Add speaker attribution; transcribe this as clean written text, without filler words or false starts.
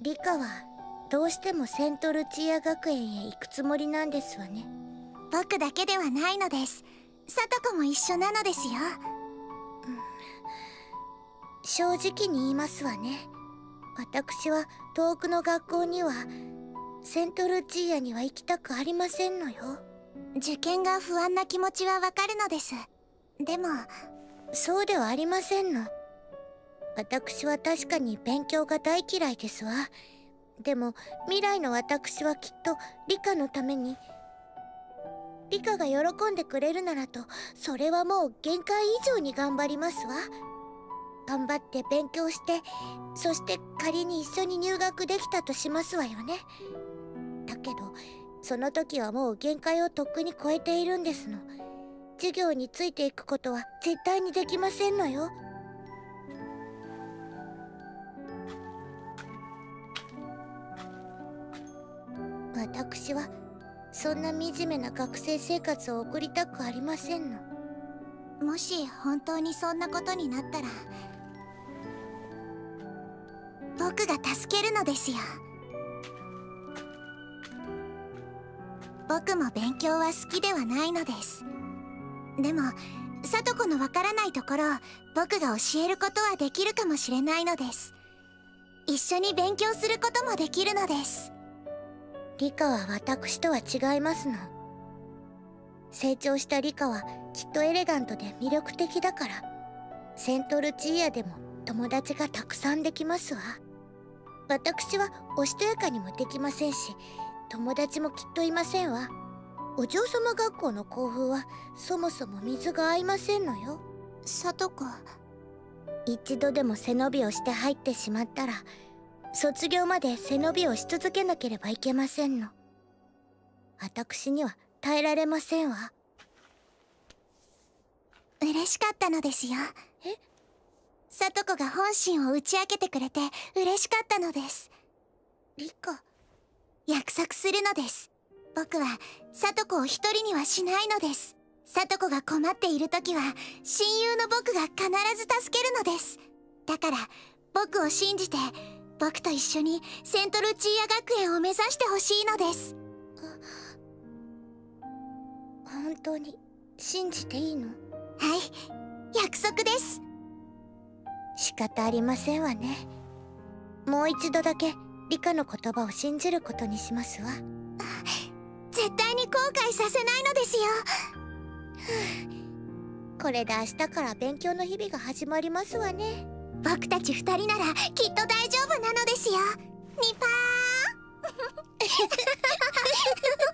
Speaker 1: リカはどうしてもセントルチア学園へ行くつもりなんですわね。
Speaker 2: 僕だけではないのです。サトコも一緒なのですよ。
Speaker 1: 正直に言いますわね。私は遠くの学校にはセントルチアには行きたくありませんのよ。
Speaker 2: 受験が不安な気持ちはわかるのです。でも
Speaker 1: そうではありませんの。私は確かに勉強が大嫌いですわ。でも未来の私はきっとリカのために、リカが喜んでくれるならと、それはもう限界以上に頑張りますわ。頑張って勉強して、そして仮に一緒に入学できたとしますわよね。だけどその時はもう限界をとっくに超えているんですの。授業についていくことは絶対にできませんのよ。私はそんな惨めな学生生活を送りたくありませんの。
Speaker 2: もし本当にそんなことになったら僕が助けるのですよ。僕も勉強は好きではないのです。でもサトコのわからないところを僕が教えることはできるかもしれないのです。一緒に勉強することもできるのです。
Speaker 1: リカは私とは違いますの。成長したリカはきっとエレガントで魅力的だから、セントルチアでも友達がたくさんできますわ。私はおしとやかにもできませんし、友達もきっといませんわ。お嬢様学校の校風はそもそも水が合いませんのよ。
Speaker 2: サトコ、
Speaker 1: 一度でも背伸びをして入ってしまったら、卒業まで背伸びをし続けなければいけませんの。私には耐えられませんわ。
Speaker 2: 嬉しかったのですよ。
Speaker 1: え？
Speaker 2: サトコが本心を打ち明けてくれて嬉しかったのです。
Speaker 1: リカ、
Speaker 2: 約束するのです。僕はサトコを一人にはしないのです。サトコが困っている時は親友の僕が必ず助けるのです。だから僕を信じて、僕と一緒にセントルチア学園を目指してほしいのです。
Speaker 1: 本当に信じていいの？
Speaker 2: はい、約束です。
Speaker 1: 仕方ありませんわね。もう一度だけリカの言葉を信じることにしますわ。
Speaker 2: 絶対に後悔させないのですよ。
Speaker 1: これで明日から勉強の日々が始まりますわね。
Speaker 2: 僕たち二人ならきっと大丈夫なのですよ。ニパー